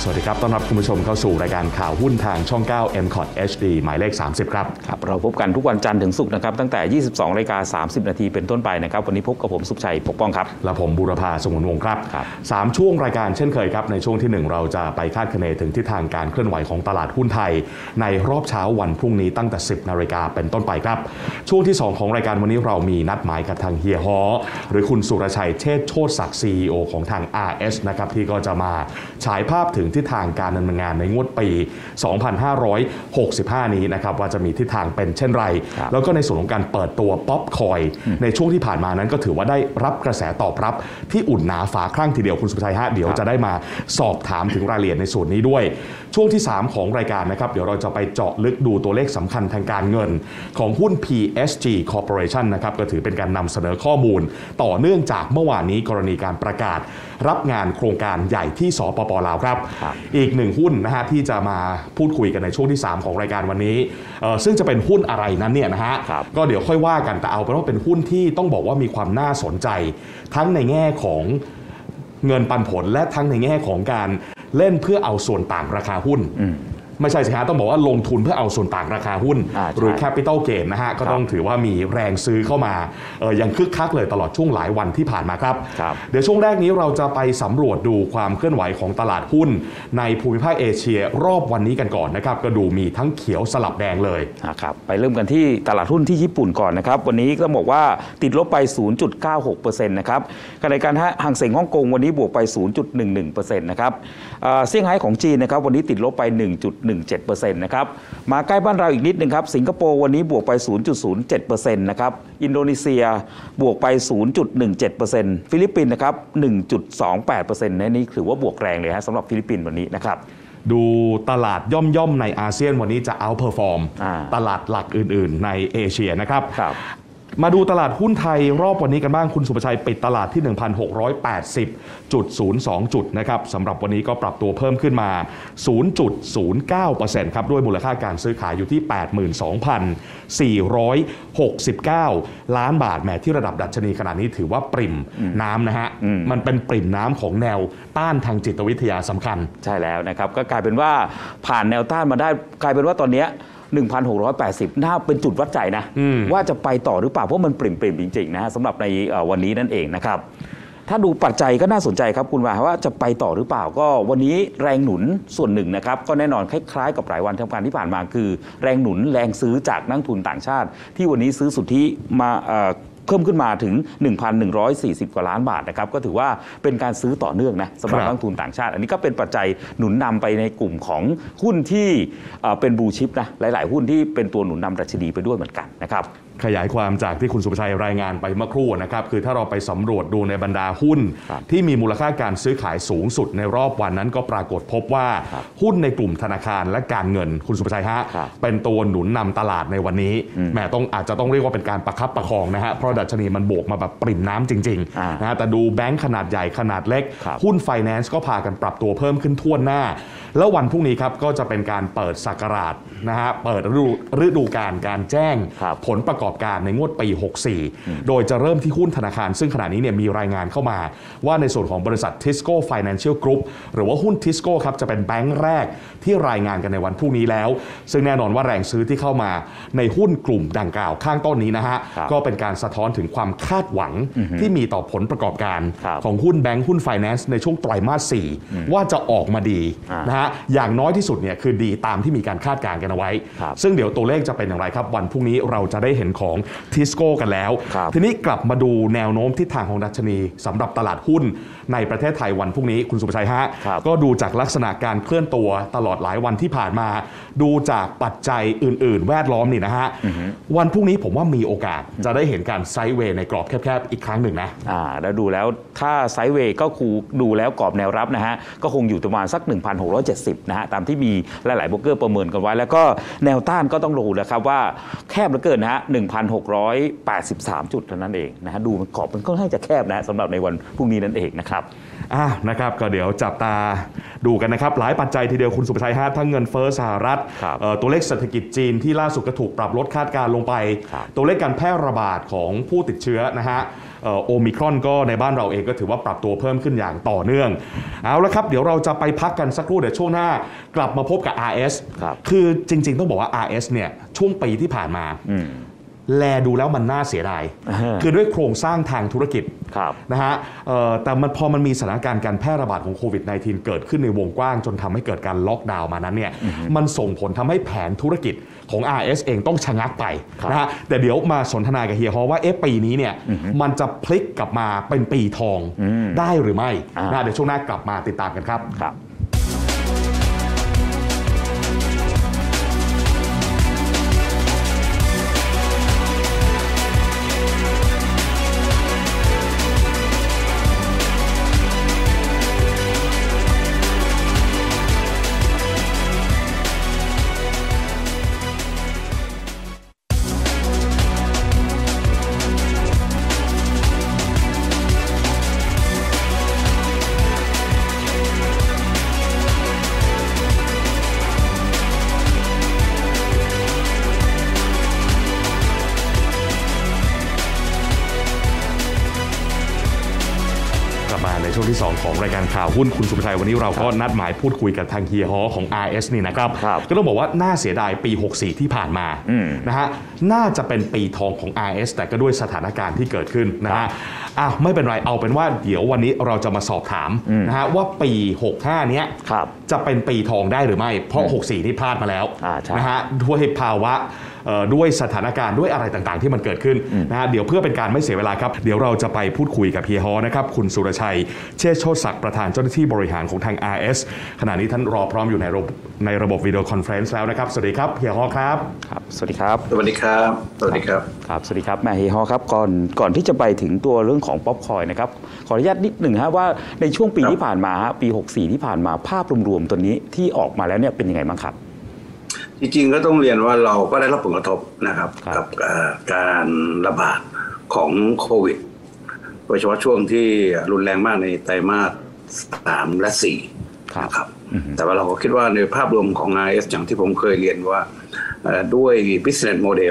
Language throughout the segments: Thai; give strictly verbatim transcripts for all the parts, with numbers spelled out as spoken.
วัสดีครับต้อนรับคุณผู้ชมเข้าสู่รายการข่าวหุ้นทางช่อง เก้า เอ็ม คอท เอช ดี หมายเลขสามสิบครับครับเราพบกันทุกวันจันทร์ถึงศุกร์นะครับตั้งแต่ ยี่สิบสองนาฬิกาสามสิบนาทีเป็นต้นไปนะครับวันนี้พบกับผมสุขชัยปกป้องครับและผมบูรพาสงวนวงศ์ครับสามช่วงรายการเช่นเคยครับในช่วงที่หนึ่งเราจะไปคาดคะเนถึงทิศทางการเคลื่อนไหวของตลาดหุ้นไทยในรอบเช้าวันพรุ่งนี้ตั้งแต่สิบนาฬิกาเป็นต้นไปครับช่วงที่สองของรายการวันนี้เรามีนัดหมายกับทางเฮียฮอหรือคุณสุรชัยเชษฐ์โชติศักดิ์ ซี อี โอ ของทาง อาร์ เอส นะครับที่ก็จะมาฉายภาพถึงทิศทางการดำเนินงานในงวดปีสองพันห้าร้อยหกสิบห้านี้นะครับว่าจะมีทิศทางเป็นเช่นไรแล้วก็ในส่วนของการเปิดตัวป๊อปคอยน์ในช่วงที่ผ่านมานั้นก็ถือว่าได้รับกระแสตอบรับที่อุ่นหนาฝาคลั่งทีเดียวคุณสุภชัยฮะเดี๋ยวจะได้มาสอบถามถึงรายละเอียดในส่วนนี้ด้วยช่วงที่สามของรายการนะครับเดี๋ยวเราจะไปเจาะลึกดูตัวเลขสำคัญทางการเงินของหุ้น พี เอส จี Corporation นะครับก็ถือเป็นการนำเสนอข้อมูลต่อเนื่องจากเมื่อวานนี้กรณีการประกาศรับงานโครงการใหญ่ที่สปป.ลาวครับอีกหนึ่งหุ้นนะฮะที่จะมาพูดคุยกันในช่วงที่สามของรายการวันนี้ซึ่งจะเป็นหุ้นอะไรนั้นเนี่ยนะฮะก็เดี๋ยวค่อยว่ากันแต่เอาเป็นว่าเป็นหุ้นที่ต้องบอกว่ามีความน่าสนใจทั้งในแง่ของเงินปันผลและทั้งในแง่ของการเล่นเพื่อเอาส่วนต่างราคาหุ้นไม่ใช่สิฮะต้องบอกว่าลงทุนเพื่อเอาส่วนต่างราคาหุ้นหรือ Capital Gain นะฮะก็ต้องถือว่ามีแรงซื้อเข้ามาเอ่อยังคึกคักเลยตลอดช่วงหลายวันที่ผ่านมาครับเดี๋ยวช่วงแรกนี้เราจะไปสำรวจดูความเคลื่อนไหวของตลาดหุ้นในภูมิภาคเอเชียรอบวันนี้กันก่อนนะครับก็ดูมีทั้งเขียวสลับแดงเลยครับไปเริ่มกันที่ตลาดหุ้นที่ญี่ปุ่นก่อนนะครับวันนี้ต้องบอกว่าติดลบไป ศูนย์จุดเก้าหกเปอร์เซ็นต์ นะครับขณะเดียวกันห่างเส็งฮ่องกงวันนี้บวกไป ศูนย์จุดหนึ่งหนึ่งเปอร์เซ็นต์ นะครับเซี่ยงไฮ้ของจีนนะครับวันนี้ติดลบไป หนึ่งจุดหนึ่งเจ็ดเปอร์เซ็นต์นะครับมาใกล้บ้านเราอีกนิดนึงครับสิงคโปร์วันนี้บวกไป ศูนย์จุดศูนย์เจ็ดเปอร์เซ็นต์ นะครับอินโดนีเซียบวกไป ศูนย์จุดหนึ่งเจ็ดเปอร์เซ็นต์ ฟิลิปปินส์นะครับ หนึ่งจุดสองแปดเปอร์เซ็นต์ นี่ถือว่าบวกแรงเลยฮะสำหรับฟิลิปปินส์วันนี้นะครับดูตลาดย่อมๆในอาเซียนวันนี้จะเอาท์เพอร์ฟอร์มตลาดหลักอื่นๆในเอเชียนะครับมาดูตลาดหุ้นไทยรอบวันนี้กันบ้างคุณสุภชัยปิดตลาดที่ หนึ่งพันหกร้อยแปดสิบจุดศูนย์สอง จุดนะครับสำหรับวันนี้ก็ปรับตัวเพิ่มขึ้นมา ศูนย์จุดศูนย์เก้าเปอร์เซ็นต์ ครับด้วยมูลค่าการซื้อขายอยู่ที่ แปดหมื่นสองพันสี่ร้อยหกสิบเก้า ล้านบาทแหมที่ระดับดัชนีขนาดนี้ถือว่าปริ่มน้ำนะฮะมันเป็นปริ่มน้ำของแนวต้านทางจิตวิทยาสำคัญใช่แล้วนะครับก็กลายเป็นว่าผ่านแนวต้านมาได้กลายเป็นว่าตอนนี้หนึ่งพันหกร้อยแปดสิบ น่าเป็นจุดวัดใจนะว่าจะไปต่อหรือเปล่าเพราะมันปริ่มๆจริงๆนะสำหรับในวันนี้นั่นเองนะครับถ้าดูปัจจัยก็น่าสนใจครับคุณว่าว่าจะไปต่อหรือเปล่าก็วันนี้แรงหนุนส่วนหนึ่งนะครับก็แน่นอนคล้ายๆกับหลายวันทำการที่ผ่านมาคือแรงหนุนแรงซื้อจากนักทุนต่างชาติที่วันนี้ซื้อสุทธิมาเพิ่มขึ้นมาถึง หนึ่งพันหนึ่งร้อยสี่สิบ กว่าล้านบาทนะครับก็ถือว่าเป็นการซื้อต่อเนื่องนะสำหรับนักทุนต่างชาติอันนี้ก็เป็นปัจจัยหนุนนำไปในกลุ่มของหุ้นที่เป็นบลูชิปนะหลายๆหุ้นที่เป็นตัวหนุนนำดัชนีไปด้วยเหมือนกันนะครับขยายความจากที่คุณสุภชัยรายงานไปเมื่อครู่นะครับคือถ้าเราไปสำรวจดูในบรรดาหุ้นที่มีมูลค่าการซื้อขายสูงสุดในรอบวันนั้นก็ปรากฏพบว่าหุ้นในกลุ่มธนาคารและการเงินคุณสุภชัยฮะเป็นตัวหนุนนำตลาดในวันนี้แหมต้องอาจจะต้องเรียกว่าเป็นการประคับประคองนะฮะเพราะดัชนีมันบวกมาแบบปริ่มน้ำจริงๆนะฮะแต่ดูแบงค์ขนาดใหญ่ขนาดเล็กหุ้นไฟแนนซ์ก็พากันปรับตัวเพิ่มขึ้นทั่วหน้าแล้ววันพรุ่งนี้ครับก็จะเป็นการเปิดศักราชนะฮะเปิดฤดูฤดูกาลการแจ้งผลประกอบการในงวดปีหกสี่โดยจะเริ่มที่หุ้นธนาคารซึ่งขณะนี้เนี่ยมีรายงานเข้ามาว่าในส่วนของบริษัท Tisco Financial Group หรือว่าหุ้น Tisco ครับจะเป็นแบงค์แรกที่รายงานกันในวันพรุ่งนี้แล้วซึ่งแน่นอนว่าแรงซื้อที่เข้ามาในหุ้นกลุ่มดังกล่าวข้างต้นนี้นะฮะก็เป็นการสะท้อนถึงความคาดหวังที่มีต่อผลประกอบการของหุ้นแบงค์หุ้นไฟแนนซ์ในช่วงไตรมาสสี่ว่าจะออกมาดีนะฮะอย่างน้อยที่สุดเนี่ยคือดีตามที่มีการคาดการณ์กันเอาไว้ซึ่งเดี๋ยวตัวเลขจะเป็นอย่างไรครับวันพรุ่งนี้เราจะได้เห็นของTisco กันแล้วทีนี้กลับมาดูแนวโน้มทิศทางของดัชนีสำหรับตลาดหุ้นในประเทศไทยวันพรุ่งนี้คุณสุภชัยฮะก็ดูจากลักษณะการเคลื่อนตัวตลอดหลายวันที่ผ่านมาดูจากปัจจัยอื่นๆแวดล้อมนี่นะฮะวันพรุ่งนี้ผมว่ามีโอกาสจะได้เห็นการไซด์เวย์ในกรอบแคบๆอีกครั้งหนึ่งนะอ่าแล้วดูแล้วถ้าไซด์เวย์ก็คูดูแล้วกรอบแนวรับนะฮะก็คงอยู่ประมาณสัก หนึ่งพันหกร้อยเจ็ดสิบ นะฮะตามที่มีหลายๆโบรกเกอร์ประเมินกันไว้แล้วก็แนวต้านก็ต้องดูนะครับว่าแคบเหลือเกินนะฮะ หนึ่งพันหกร้อยแปดสิบสาม จุดเท่านั้นเองนะฮะดูมันกรอบมันค่อนข้างจะแคบนะสำหรับในวันพรุ่งนี้นั่นเองนะครับอ่านะครับก็เดี๋ยวจับตาดูกันนะครับหลายปัจจัยทีเดียวคุณสุภชัยฮะทั้งเงินเฟ้อสหรัฐตัวเลขเศรษฐกิจจีนที่ล่าสุดก็ถูกปรับลดคาดการลงไปตัวเลขการแพร่ระบาดของผู้ติดเชื้อนะฮะโอมิครอนก็ในบ้านเราเองก็ถือว่าปรับตัวเพิ่มขึ้นอย่างต่อเนื่องเอาละครับเดี๋ยวเราจะไปพักกันสักครู่เดี๋ยวช่วงหน้ากลับมาพบกับ อาร์ เอสครับคือจริงๆต้องบอกว่า อาร์ เอส เนี่ยช่วงปีที่ผ่านมาแลดูแล้วมันน่าเสียดายคือด้วยโครงสร้างทางธุรกิจนะฮะแต่มันพอมันมีสถานการณ์การแพร่ระบาดของโควิด สิบเก้า เกิดขึ้นในวงกว้างจนทำให้เกิดการล็อกดาวน์มานั้นเนี่ยมันส่งผลทำให้แผนธุรกิจของ อาร์ เอส เองต้องชะงักไปนะฮะแต่เดี๋ยวมาสนทนากับเฮียฮอว่าเอ๊ะปีนี้เนี่ยมันจะพลิกกลับมาเป็นปีทองได้หรือไม่นะเดี๋ยวช่วงหน้ากลับมาติดตามกันครับในช่วงที่สองของรายการข่าวหุ้นคุณสุภชัยวันนี้เราก็นัดหมายพูดคุยกับทางเฮียฮอของ อาร์ เอส นี่นะครับก็ต้องบอกว่าน่าเสียดายปีหกสิบสี่ที่ผ่านมานะฮะน่าจะเป็นปีทองของ อาร์ เอส แต่ก็ด้วยสถานการณ์ที่เกิดขึ้นนะฮะอ้าวไม่เป็นไรเอาเป็นว่าเดี๋ยววันนี้เราจะมาสอบถามนะฮะว่าปีหกสิบห้าเนี้ยจะเป็นปีทองได้หรือไม่เพราะหกสิบสี่ที่พลาดมาแล้วนะฮะด้วยภาวะด้วยสถานการณ์ด้วยอะไรต่างๆที่มันเกิดขึ้นนะฮะเดี๋ยวเพื่อเป็นการไม่เสียเวลาครับเดี๋ยวเราจะไปพูดคุยกับเฮียฮอนะครับคุณสุรชัยเชษฐ์โชติศักดิ์ประธานเจ้าหน้าที่บริหารของทาง อาร์ เอส ขณะนี้ท่านรอพร้อมอยู่ในระบบในระบบวิดีโอคอนเฟอเรนซ์แล้วนะครับสวัสดีครับเฮียฮอครับครับสวัสดีครับสวัสดีครับสวัสดีครับครับสวัสดีครับแม่เฮียฮอครับก่อนก่อนที่จะไปถึงตัวเรื่องของป๊อปคอยน์นะครับขออนุญาตนิดหนึ่งฮะว่าในช่วงปีที่ผ่านมาฮะปีหกสิบสี่ที่ผ่านมาภาพรวมๆตัวนี้ที่ออกมาแล้วเนี่ยเป็นยังไงบ้างครับจริงๆก็ต้องเรียนว่าเราก็ได้รับผลกระทบนะครับกับการระบาดของโควิดโดยเฉพาะช่วงที่รุนแรงมากในไตรมาสสามและสี่นะครับแต่ว่าเราก็คิดว่าในภาพรวมของ อาร์ เอส อย่างที่ผมเคยเรียนว่าด้วย business model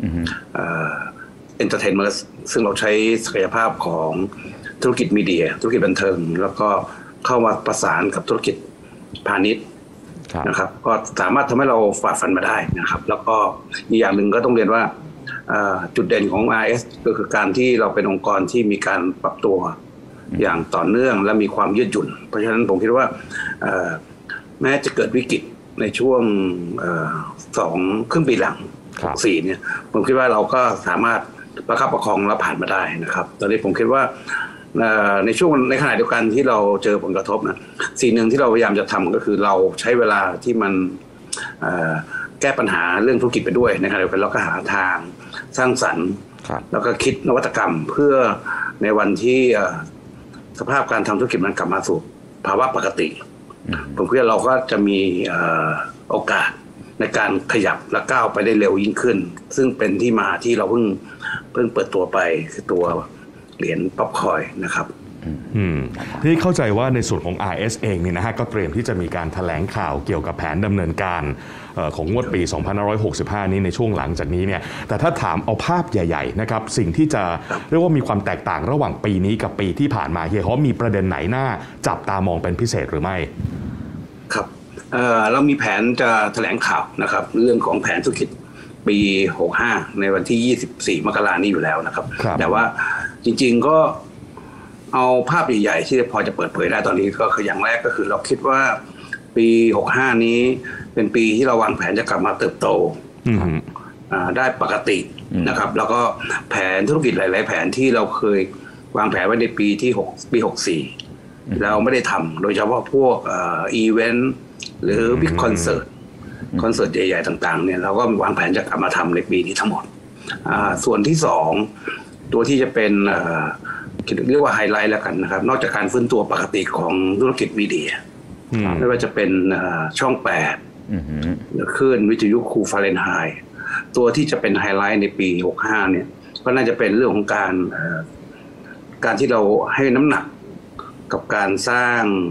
entertainment ซึ่งเราใช้ศักยภาพของธุรกิจมีเดียธุรกิจบันเทิงแล้วก็เข้ามาประสานกับธุรกิจพาณิชย์นะครับก็สามารถทำให้เราฝ่าฟันมาได้นะครับแล้วก็อีกอย่างหนึ่งก็ต้องเรียนว่าจุดเด่นของ อาร์ เอส ก็คือการที่เราเป็นองค์กรที่มีการปรับตัวอย่างต่อเนื่องและมีความยืดหยุ่นเพราะฉะนั้นผมคิดว่าแม้จะเกิดวิกฤตในช่วงสองครึ่งปีหลังสี่เนี่ยผมคิดว่าเราก็สามารถประคับประคองและผ่านมาได้นะครับตอนนี้ผมคิดว่าในช่วงในขณะเดียวกันที่เราเจอผลกระทบนะสิ่งหนึ่งที่เราพยายามจะทำก็คือเราใช้เวลาที่มันแก้ปัญหาเรื่องธุรกิจไปด้วยในขณะเดียวกันเราก็หาทางสร้างสรรค์แล้วก็คิดนวัตกรรมเพื่อในวันที่สภาพการทำธุรกิจมันกลับมาสู่ภาวะปกติผมคิดว่าเราก็จะมีโอกาสในการขยับและก้าวไปได้เร็วยิ่งขึ้นซึ่งเป็นที่มาที่เราเพิ่งเพิ่งเปิดตัวไปคือตัวเหรียญป๊อปคอยน์นะครับที่เข้าใจว่าในส่วนของ อาร์ เอส เองเนี่ยนะฮะก็เตรียมที่จะมีการแถลงข่าวเกี่ยวกับแผนดำเนินการของงวดปีสองพันห้าร้อยหกสิบห้านี้ในช่วงหลังจากนี้เนี่ยแต่ถ้าถามเอาภาพใหญ่ๆนะครับสิ่งที่จะเรียกว่ามีความแตกต่างระหว่างปีนี้กับปีที่ผ่านมาเฮียฮอมีประเด็นไหนน่าจับตามองเป็นพิเศษหรือไม่ครับ เอ่อเรามีแผนจะแถลงข่าวนะครับเรื่องของแผนธุรกิจปีหกสิบห้าในวันที่ยี่สิบสี่มกราคมนี้อยู่แล้วนะครับแต่ว่าจริงๆก็เอาภาพใหญ่ๆที่พอจะเปิดเผยได้ตอนนี้ก็คืออย่างแรกก็คือเราคิดว่าปีหกสิบห้านี้เป็นปีที่เราวางแผนจะกลับมาเติบโตได้ปกตินะครับแล้วก็แผนธุรกิจหลายๆแผนที่เราเคยวางแผนไว้ในปีที่หกปีหกสิบสี่เราไม่ได้ทำโดยเฉพาะพวกอีเวนต์หรือบิ๊กคอนเสิร์ตคอนเสิร์ตใหญ่ๆต่างๆเนี่ยเราก็วางแผนจะกลับมาทำในปีนี้ทั้งหมดส่วนที่สองตัวที่จะเป็นเรียกว่าไฮไลท์แล้วกันนะครับนอกจากการฟื้นตัวปกติของธุรกิจมีเดียไม่ว่าจะเป็นช่องแปดคลื่นวิทยุคูฟาเรนไฮต์ตัวที่จะเป็นไฮไลท์ในปีหกสิบห้าเนี่ยก็น่าจะเป็นเรื่องของการการที่เราให้น้ำหนักกับการสร้าง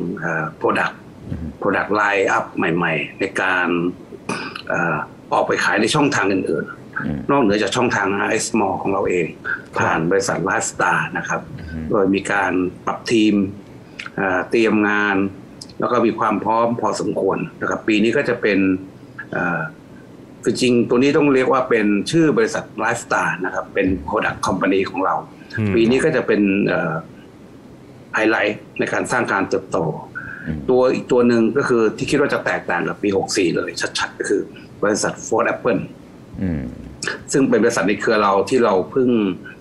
product product line up ใหม่ๆในการออกไปขายในช่องทางอื่นนอกเหนือจากช่องทาง อาร์ เอส Mall ของเราเองผ่านบริษัท Lifestar นะครับโดยมีการปรับทีมเตรียมงานแล้วก็มีความพร้อมพอสมควรนะครับปีนี้ก็จะเป็นคือจริงตัวนี้ต้องเรียกว่าเป็นชื่อบริษัท Lifestar นะครับเป็น Product Company ของเราปีนี้ก็จะเป็นไฮไลท์ในการสร้างการเติบโตตัวอีกตัวหนึ่งก็คือที่คิดว่าจะแตกต่างกับปีหกสี่เลยชัดๆก็คือบริษัท Ford Apple ซึ่งเป็นบริษัทในเครือเราที่เราเพิ่ง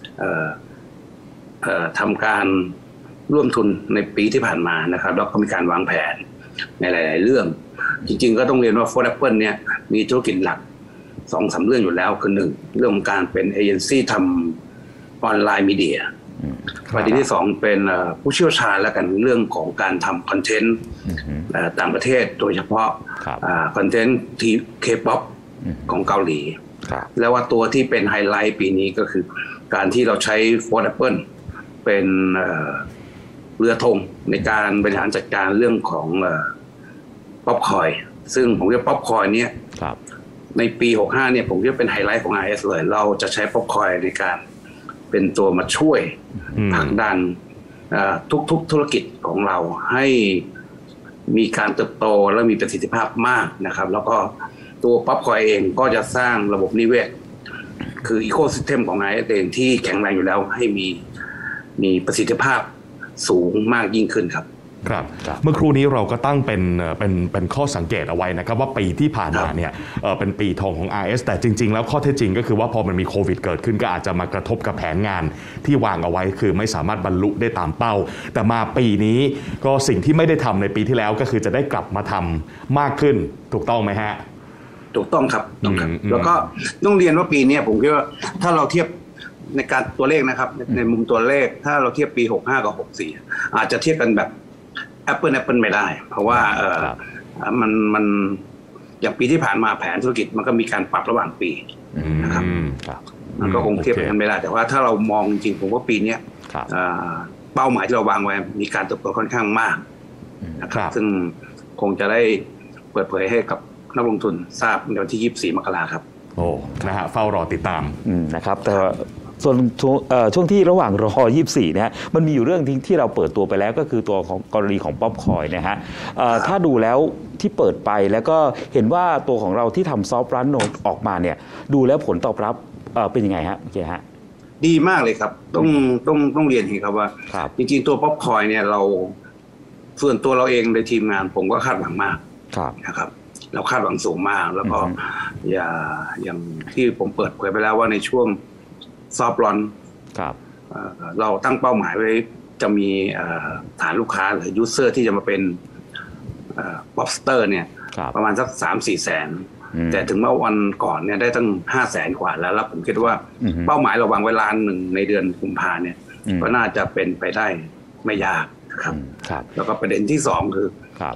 ทำการร่วมทุนในปีที่ผ่านมานะครับแล้วก็มีการวางแผนในหลายๆเรื่องจริงๆก็ต้องเรียนว่า Ford Apple เนี่ยมีธุรกิจหลักสองสามเรื่องอยู่แล้วคือหนึ่งเรื่องของการเป็นเอเจนซี่ทำออนไลน์มีเดียประเด็นที่สองเป็นผู้เชี่ยวชาญแล้วกันเรื่องของการทำคอนเทนต์ต่างประเทศโดยเฉพาะคอนเทนต์ที่เคป๊อปของเกาหลีแล้วว่าตัวที่เป็นไฮไลท์ปีนี้ก็คือการที่เราใช้ Ford Apple เป็นเรือธงในการบริหารจัดการเรื่องของป๊อปคอยน์ซึ่งผมว่าป๊อปคอยน์เนี้ยในปีหกห้าเนี่ยผมว่าเป็นไฮไลท์ของ อาร์ เอส เลยเราจะใช้ป๊อปคอยน์ในการเป็นตัวมาช่วยผลักดันทุกๆธุรกิจของเราให้มีการเติบโตและมีประสิทธิภาพมากนะครับแล้วก็ตัวป๊อปคอยน์เองก็จะสร้างระบบนิเวศคืออีโคซิสเต็มของ อาร์ เอส เองที่แข็งแรงอยู่แล้วให้มีมีประสิทธิภาพสูงมากยิ่งขึ้นครับครับเมื่อครู่นี้เราก็ตั้งเป็นเป็นเป็นข้อสังเกตเอาไว้นะครับว่าปีที่ผ่านมาเนี่ยเป็นปีทองของ อาร์ เอส แต่จริงๆแล้วข้อเท็จจริงก็คือว่าพอมันมีโควิดเกิดขึ้นก็อาจจะมากระทบกับแผนงานที่วางเอาไว้คือไม่สามารถบรรลุได้ตามเป้าแต่มาปีนี้ก็สิ่งที่ไม่ได้ทำในปีที่แล้วก็คือจะได้กลับมาทำมากขึ้นถูกต้องไหมฮะถูกต้องครับถูกครับแล้วก็ต้องเรียนว่าปีนี้ผมคิดว่าถ้าเราเทียบในการตัวเลขนะครับในมุมตัวเลขถ้าเราเทียบปีหกห้ากับหกสี่อาจจะเทียบกันแบบApple Apple ไม่ได้เพราะว่าเออมันมันอย่างปีที่ผ่านมาแผนธุรกิจมันก็มีการปรับระหว่างปีนะครับมันก็คงเทียบกันไม่ได้แต่ว่าถ้าเรามองจริงผมว่าปีนี้เป้าหมายที่เราวางไว้มีการเติบโตค่อนข้างมากนะครับซึ่งคงจะได้เปิดเผยให้กับนักลงทุนทราบในวันที่ยี่สิบสี่มกราคมครับโอ้นะฮะเฝ้ารอติดตามนะครับแต่ส่วนช่วงที่ระหว่างรอยี่สิบสี่นะฮะมันมีอยู่เรื่องที่เราเปิดตัวไปแล้วก็คือตัวของกรณีของป๊อปคอยน์นะฮะถ้าดูแล้วที่เปิดไปแล้วก็เห็นว่าตัวของเราที่ทำซอฟต์รันโนออกมาเนี่ยดูแล้วผลตอบรับเป็นยังไงฮะโอเคฮะดีมากเลยครับต้องต้องต้องเรียนทีครับว่าจริงๆตัวป๊อปคอยน์เนี่ยเราส่วนตัวเราเองในทีมงานผมก็คาดหวังมากนะครับเราคาดหวังสูงมากแล้วก็อย่าอย่างที่ผมเปิดเผยไปแล้วว่าในช่วงซอฟต์ลอนเราตั้งเป้าหมายไว้จะมีฐานลูกค้าหรือยูเซอร์ที่จะมาเป็นป๊อปสเตอร์เนี่ยประมาณสักสามสี่แสนแต่ถึงเมื่อวันก่อนเนี่ยได้ตั้งห้าแสนกว่าแล้วแล้วผมคิดว่าเป้าหมายเราวางไว้ล้านหนึ่งในเดือนกุมภาเนี่ยก็น่าจะเป็นไปได้ไม่ยากครับแล้วก็ประเด็นที่สองคือ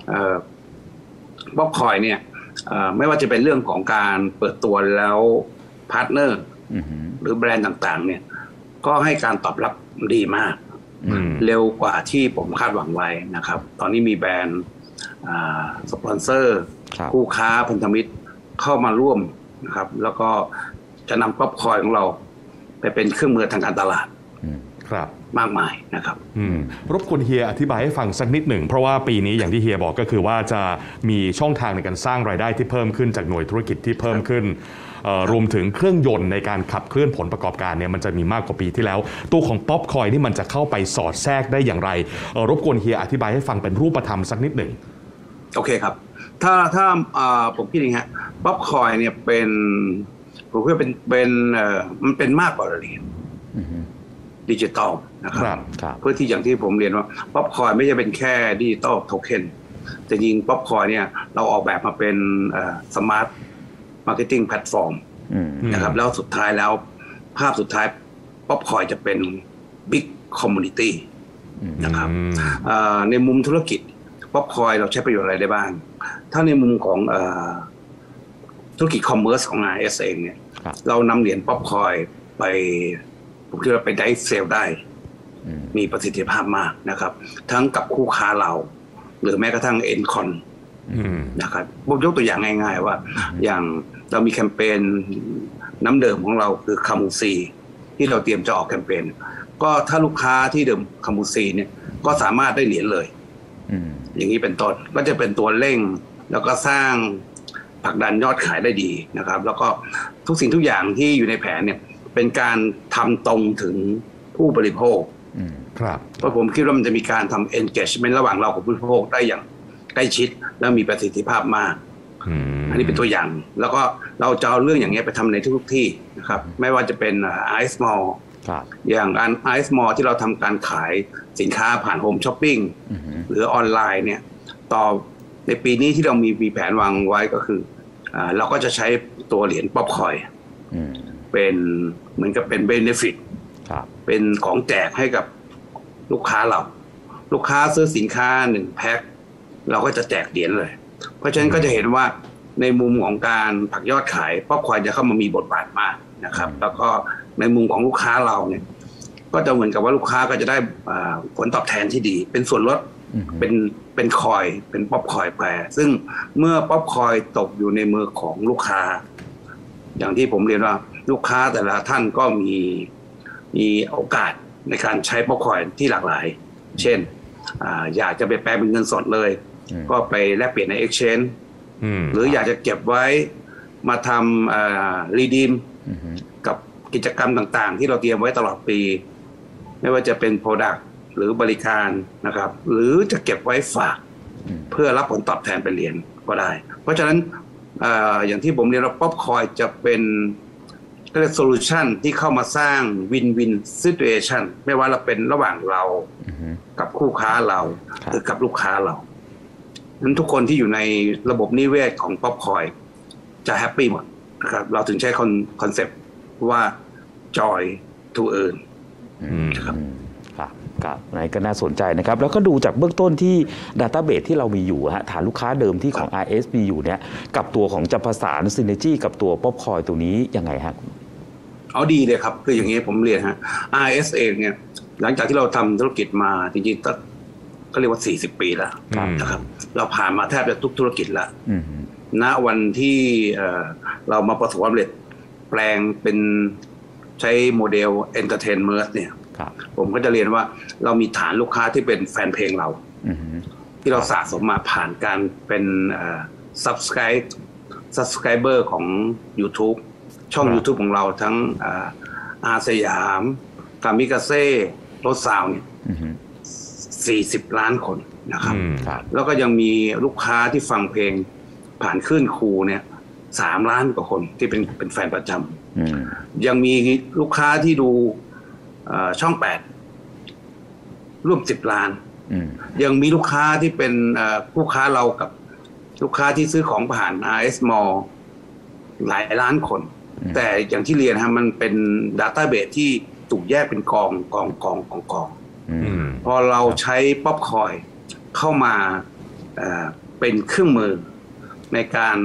ป๊อปคอยน์เนี่ยไม่ว่าจะเป็นเรื่องของการเปิดตัวแล้วพาร์ทเนอร์หรือแบรนด์ต่างๆเนี่ยก็ให้การตอบรับดีมากเร็วกว่าที่ผมคาดหวังไว้นะครับตอนนี้มีแบรนด์สปอนเซอร์คู่ค้าพันธมิตรเข้ามาร่วมนะครับแล้วก็จะนำป๊อปคอยน์ของเราไปเป็นเครื่องมือทางการตลาดครับมากมายนะครับรบกวนเฮียอธิบายให้ฟังสักนิดหนึ่งเพราะว่าปีนี้อย่างที่เฮียบอกก็คือว่าจะมีช่องทางในการสร้างรายได้ที่เพิ่มขึ้นจากหน่วยธุรกิจที่เพิ่มขึ้นรวมถึงเครื่องยนต์ในการขับเคลื่อนผลประกอบการเนี่ยมันจะมีมากกว่าปีที่แล้วตัวของป๊อปคอยน์นี่มันจะเข้าไปสอดแทรกได้อย่างไรรบกวนเฮียอธิบายให้ฟังเป็นรูปธรรมสักนิดหนึ่งโอเคครับถ้าถ้าผมคิดอย่างนี้ฮะป๊อปคอยน์เนี่ยเป็นผมคิดว่าเป็นเป็นมันเป็นมากกว่าเหรียญดิจิตอลนะครับเพื่อที่อย่างที่ผมเรียนว่าป๊อปคอยน์ไม่ใช่เป็นแค่ดิจิตอลโทเค็นแต่จริงป๊อปคอยน์เนี่ยเราออกแบบมาเป็นสมาร์ทมาร์เก็ตติ้งแพลตฟอร์มนะครับแล้วสุดท้ายแล้วภาพสุดท้ายป๊อปคอยน์จะเป็นบิ๊กคอมมูนิตี้นะครับในมุมธุรกิจป๊อปคอยน์เราใช้ประโยชน์อะไรได้บ้างถ้าในมุมของธุรกิจคอมเมอร์สของ อาร์ เอส เองเนี่ยเรานำเหรียญป๊อปคอยน์ไปผมคิดว่าไปได้เซลได้มีประสิทธิภาพมากนะครับทั้งกับคู่ค้าเราหรือแม้กระทั่งเอ็นคอนนะครับผมยกตัวอย่างง่ายๆว่าอย่างเรามีแคมเปญน้ำเดิมของเราคือคามูซีที่เราเตรียมจะออกแคมเปญก็ถ้าลูกค้าที่ดื่มคามูซีเนี่ยก็สามารถได้เหรียญเลยอย่างนี้เป็นต้นก็จะเป็นตัวเร่งแล้วก็สร้างผลักดันยอดขายได้ดีนะครับแล้วก็ทุกสิ่งทุกอย่างที่อยู่ในแผนเนี่ยเป็นการทำตรงถึงผู้บริโภคครับเพราะผมคิดว่ามันจะมีการทำ engagement ระหว่างเรากับผู้บริโภคได้อย่างใกล้ชิดและมีประสิทธิภาพมากอันนี้เป็นตัวอย่างแล้วก็เราจะเอาเรื่องอย่างนี้ไปทำในทุกที่นะครับไม่ว่าจะเป็น Ice Mall อย่างอัน Ice Mall ที่เราทำการขายสินค้าผ่านโฮมช้อปปิ้งหรือออนไลน์เนี่ยต่อในปีนี้ที่เรามีมีแผนวางไว้ก็คือเราก็จะใช้ตัวเหรียญป๊อปคอยน์เป็นเหมือนกับเป็นเบเนฟิตเป็นของแจกให้กับลูกค้าเราลูกค้าซื้อสินค้าหนึ่งแพ็คเราก็จะแจกเหรียญเลยเพราะฉะนั้นก็จะเห็นว่าในมุมของการผลักยอดขายป๊อปคอยน์จะเข้ามามีบทบาทมากนะครับแล้วก็ในมุมของลูกค้าเราเนี่ยก็จะเหมือนกับว่าลูกค้าก็จะได้ผลตอบแทนที่ดีเป็นส่วนลดเป็นเป็นคอยเป็นป๊อปคอยน์แปรซึ่งเมื่อป๊อปคอยน์ตกอยู่ในมือของลูกค้าอย่างที่ผมเรียนว่าลูกค้าแต่ละท่านก็มีมีโอกาสในการใช้ป๊อปคอยน์ที่หลากหลายเช่น อ, อยากจะไปแปลเป็นเงินสดเลยก็ไปแลกเปลี่ยนใน exchange หรืออยากจะเก็บไว้มาทำรีดีมกับกิจกรรมต่างๆที่เราเตรียมไว้ตลอดปีไม่ว่าจะเป็น product หรือบริการนะครับหรือจะเก็บไว้ฝากเพื่อรับผลตอบแทนเป็นเหรียญก็ได้เพราะฉะนั้น อ, อย่างที่ผมเรียนว่าป๊อปคอยน์จะเป็นก็เรียกโซลูชันที่เข้ามาสร้างวินวินซิทูเอชันไม่ว่าเราเป็นระหว่างเรากับคู่ค้าเราหรือกับลูกค้าเรานั้นทุกคนที่อยู่ในระบบนิเวศของป๊อปคอยน์จะแฮปปี้หมดนะครับเราถึงใช้คอนเซปต์ว่า joy to earn ครับครับครับไหนก็น่าสนใจนะครับแล้วก็ดูจากเบื้องต้นที่ Database ที่เรามีอยู่ฮะฐานลูกค้าเดิมที่ของ อาร์ เอส มีอยู่เนี่ยกับตัวของจะประสาน Synergy กับตัว Popcoin ตัวนี้ยังไงฮะเอาดีเลยครับคืออย่างนี้ผมเรียนฮะ อาร์ เอส เองเนี่ยหลังจากที่เราทำธุรกิจมาจริงๆก็เรียกว่าสี่สิบปีแล้วนะครับเราผ่านมาแทบจะทุกธุรกิจแล้วณวันที่เรามาประสบความสำเร็จแปลงเป็นใช้โมเดล Entertainment เนี่ยผมก็จะเรียนว่าเรามีฐานลูกค้าที่เป็นแฟนเพลงเราที่เราสะสมมาผ่านการเป็น Subscribe Subscriber ของ YouTube ช่อง YouTube ของเราทั้งอาสยามกามิกาเซ่รถซาวเนี่ยสี่สิบล้านคนนะครับแล้วก็ยังมีลูกค้าที่ฟังเพลงผ่านคลื่นครูเนี่ยสามล้านกว่าคนที่เป็นเป็นแฟนประจำยังมีลูกค้าที่ดูช่องแปดร่วมสิบล้านยังมีลูกค้าที่เป็นผู้ค้าเรากับลูกค้าที่ซื้อของผ่าน อาร์ เอส Mall หลายล้านคนแต่อย่างที่เรียนฮะมันเป็น Database ที่ถูกแยกเป็นกองกองกองกองกองพอเราใช้ป๊อปคอยน์เข้ามาเป็นเครื่องมือในการ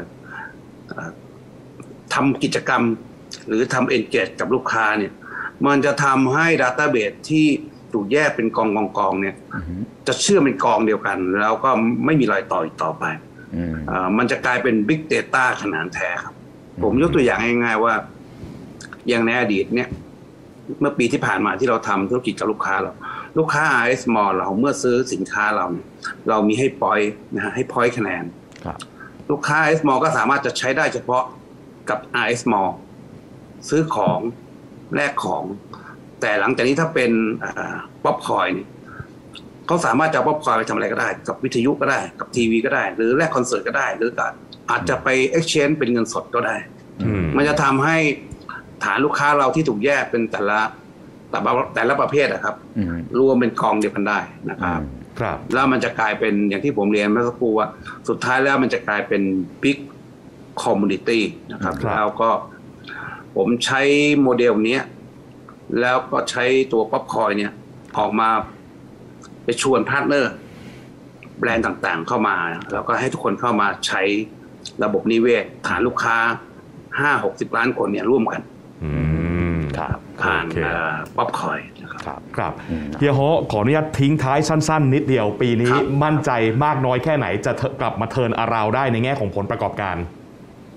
ทำกิจกรรมหรือทำ engage กับลูกค้าเนี่ยมันจะทำให้ Database ที่ถูกแยกเป็นกองกองกองเนี่ยจะเชื่อมเป็นกองเดียวกันแล้วก็ไม่มีรอยต่ออีกต่อไปมันจะกลายเป็น Big Data ขนาดแท้ครับผมยกตัวอย่างง่ายๆว่าอย่างในอดีตเนี่ยเมื่อปีที่ผ่านมาที่เราทำธุรกิจกับลูกค้าเราลูกค้า อาร์ เอส Mall เราเมื่อซื้อสินค้าเราเนี่ยเรามีให้พอยต์นะฮะให้พอยต์คะแนนลูกค้า อาร์ เอส Mall ก็สามารถจะใช้ได้เฉพาะกับ อาร์ เอส Mall ซื้อของแลกของแต่หลังจากนี้ถ้าเป็นป๊อปคอยน์เนี่ยเขาสามารถจะป๊อปคอยน์ไปทำอะไรก็ได้กับวิทยุก็ได้กับทีวีก็ได้หรือแลกคอนเสิร์ตก็ได้หรืออาจจะไป exchange เป็นเงินสดก็ได้มันจะทำให้ฐานลูกค้าเราที่ถูกแยกเป็นแต่ละแต่ละแต่ละประเภทอะครับรวมเป็นกองเดียวกันได้นะครับแล้วมันจะกลายเป็นอย่างที่ผมเรียนเมื่อสักครู่ว่าสุดท้ายแล้วมันจะกลายเป็น big community นะครับแล้วก็ผมใช้โมเดลนี้แล้วก็ใช้ตัวป๊อปคอยน์เนี่ยออกมาไปชวนพาร์ทเนอร์แบรนด์ต่างๆเข้ามาแล้วก็ให้ทุกคนเข้ามาใช้ระบบนิเวศฐานลูกค้า ห้าหกสิบ ล้านคนเนี่ยร่วมกันผ่านป๊อปคอยน์นะครับครับเฮียฮอขออนุญาตทิ้งท้ายสั้นๆนิดเดียวปีนี้มั่นใจมากน้อยแค่ไหนจะกลับมาเทิร์นอาราวได้ในแง่ของผลประกอบการ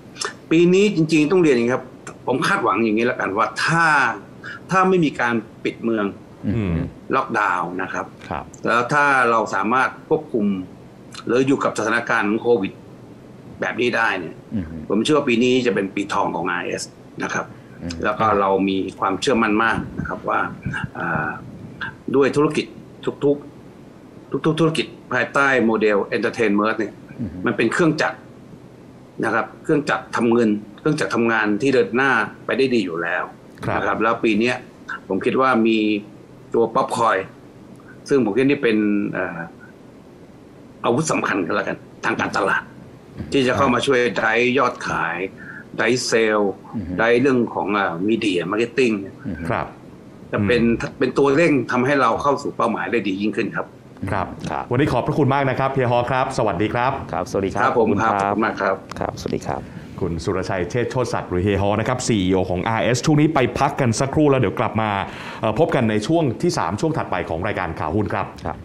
ปีนี้จริงๆต้องเรียนอย่างนี้ครับผมคาดหวังอย่างนี้แล้วกันว่าถ้าถ้าไม่มีการปิดเมืองล็อกดาวน์นะครับแล้วถ้าเราสามารถควบคุมหรืออยู่กับสถานการณ์ของโควิดแบบนี้ได้เนี่ยผมเชื่อว่าปีนี้จะเป็นปีทองของ อาร์ เอส นะครับแล้วก็เรามีความเชื่อมั่นมากนะครับว่าด้วยธุรกิจทุกๆทุกๆธุรกิจภายใต้โมเดล Entertainment เนี่ยมันเป็นเครื่องจักรนะครับเครื่องจักรทำเงินเครื่องจักรทำงานที่เดินหน้าไปได้ดีอยู่แล้วนะครับแล้วปีนี้ผมคิดว่ามีตัวป๊อปคอยซึ่งผมคิดนี่เป็นอาวุธสำคัญกันแล้วกันทางการตลาดที่จะเข้ามาช่วยไดรฟ์ยอดขายไดรฟ์เซลล์ไดรฟ์เรื่องของมีเดียมาร์เก็ตติ้งครับจะเป็นเป็นตัวเร่งทำให้เราเข้าสู่เป้าหมายได้ดียิ่งขึ้นครับครับวันนี้ขอบพระคุณมากนะครับเฮียฮอครับสวัสดีครับครับสวัสดีครับผมครับขอบคุณมากครับครับสวัสดีครับคุณสุรชัยเชษฐ์โชติศักดิ์หรือเฮียฮอนะครับ ซี อี โอ ของ อาร์ เอส ช่วงนี้ไปพักกันสักครู่แล้วเดี๋ยวกลับมาพบกันในช่วงที่สามช่วงถัดไปของรายการข่าวหุ้นครับครับ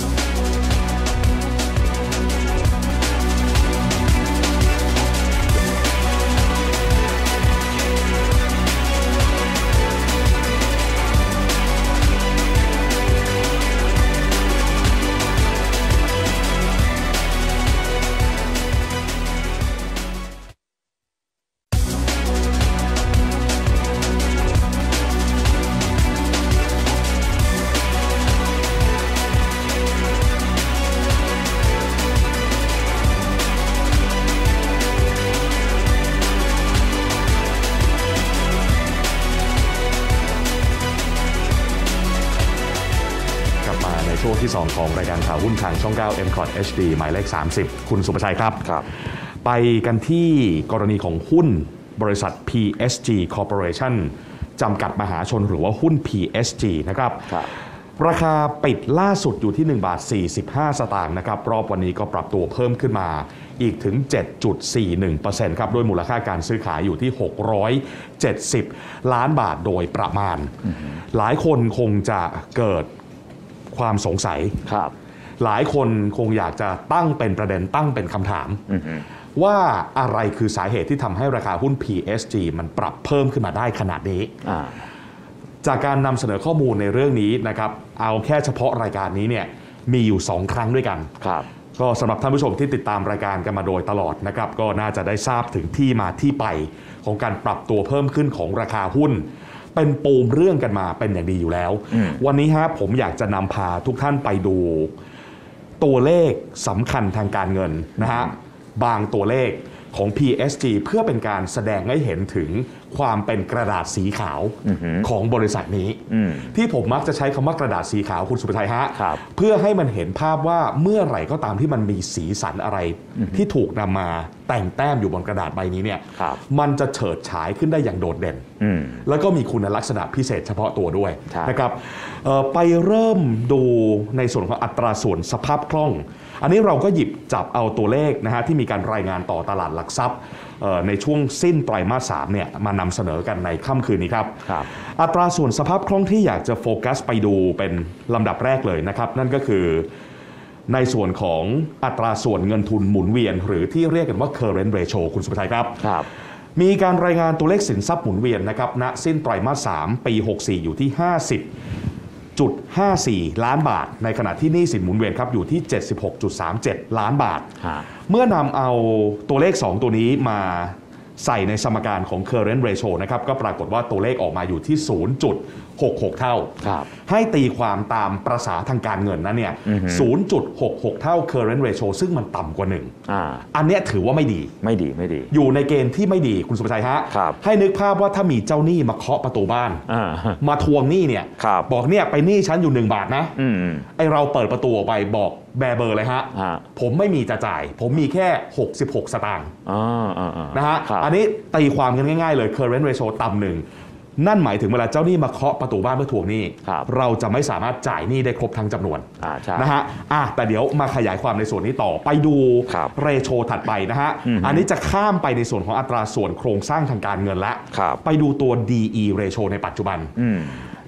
ช่วงที่สองของรายการข่าวหุ้นทางช่อง เก้า เอ็ม คอท เอช ดี หมายเลขสามสิบคุณสุภชัยครับครับไปกันที่กรณีของหุ้นบริษัท พี เอส จี Corporation จำกัดมหาชนหรือว่าหุ้น พี เอส จี นะครับราคาปิดล่าสุดอยู่ที่หนึ่งบาทสี่สิบห้าสตางค์นะครับรอบวันนี้ก็ปรับตัวเพิ่มขึ้นมาอีกถึง เจ็ดจุดสี่หนึ่งเปอร์เซ็นต์ ครับด้วยมูลค่าการซื้อขายอยู่ที่หกร้อยเจ็ดสิบล้านบาทโดยประมาณหลายคนคงจะเกิดความสงสัยครับหลายคนคงอยากจะตั้งเป็นประเด็นตั้งเป็นคำถามว่าอะไรคือสาเหตุที่ทำให้ราคาหุ้น พี เอส จี มันปรับเพิ่มขึ้นมาได้ขนาดนี้จากการนำเสนอข้อมูลในเรื่องนี้นะครับเอาแค่เฉพาะรายการนี้เนี่ยมีอยู่สองครั้งด้วยกันครับก็สำหรับท่านผู้ชมที่ติดตามรายการกันมาโดยตลอดนะครับก็น่าจะได้ทราบถึงที่มาที่ไปของการปรับตัวเพิ่มขึ้นของราคาหุ้นเป็นปูมเรื่องกันมาเป็นอย่างดีอยู่แล้ววันนี้ฮะผมอยากจะนำพาทุกท่านไปดูตัวเลขสำคัญทางการเงินนะฮะบางตัวเลขของ พี เอส จี เพื่อเป็นการแสดงให้เห็นถึงความเป็นกระดาษสีขาวของบริษัทนี้ที่ผมมักจะใช้คำว่ากระดาษสีขาวคุณสุภชัยฮะเพื่อให้มันเห็นภาพว่าเมื่อไหร่ก็ตามที่มันมีสีสันอะไรที่ถูกนำมาแต่งแต้มอยู่บนกระดาษใบนี้เนี่ยมันจะเฉิดฉายขึ้นได้อย่างโดดเด่นแล้วก็มีคุณลักษณะพิเศษเฉพาะตัวด้วยนะครับไปเริ่มดูในส่วนของอัตราส่วนสภาพคล่องอันนี้เราก็หยิบจับเอาตัวเลขนะฮะที่มีการรายงานต่อตลาดหลักทรัพย์ในช่วงสิ้นไตรมาสสามเนี่ยมานำเสนอกันในค่ำคืนนี้ครับอัตราส่วนสภาพคล่องที่อยากจะโฟกัสไปดูเป็นลำดับแรกเลยนะครับนั่นก็คือในส่วนของอัตราส่วนเงินทุนหมุนเวียนหรือที่เรียกกันว่า current ratio คุณสุภชัยครับมีการรายงานตัวเลขสินทรัพย์หมุนเวียนนะครับณสิ้นไตรมาสสามปีหกสิบสี่อยู่ที่ห้าสิบจุดห้าสี่ล้านบาทในขณะที่หนี้สินหมุนเวียนครับอยู่ที่ เจ็ดสิบหกจุดสามเจ็ดล้านบาทเมื่อนำเอาตัวเลขสองตัวนี้มาใส่ในสมการของ current ratio นะครับก็ปรากฏว่าตัวเลขออกมาอยู่ที่ ศูนย์จุดหกหก เท่าให้ตีความตามประสาทางการเงินนะเนี่ย ศูนย์จุดหกหก เท่า current ratio ซึ่งมันต่ำกว่าหนึ่งอ่าอันนี้ถือว่าไม่ดีไม่ดีไม่ดีอยู่ในเกณฑ์ที่ไม่ดีคุณสุภชัยฮะให้นึกภาพว่าถ้ามีเจ้าหนี้มาเคาะประตูบ้านมาทวงหนี้เนี่ยบอกเนี่ยไปหนี้ฉันอยู่หนึ่งบาทนะไอเราเปิดประตูออกไปบอกแบเบอร์เลยฮะผมไม่มีจะจ่ายผมมีแค่หกสิบหกสตางค์นะฮะอันนี้ตีความกันง่ายๆเลย current ratio ต่ำหนึ่งนั่นหมายถึงเวลาเจ้าหนี้มาเคาะประตูบ้านเพื่อทวงหนี้เราจะไม่สามารถจ่ายหนี้ได้ครบทั้งจำนวนนะฮะอ่ะแต่เดี๋ยวมาขยายความในส่วนนี้ต่อไปดูเรโชถัดไปนะฮะอันนี้จะข้ามไปในส่วนของอัตราส่วนโครงสร้างทางการเงินละไปดูตัว ดี อี ratio ในปัจจุบัน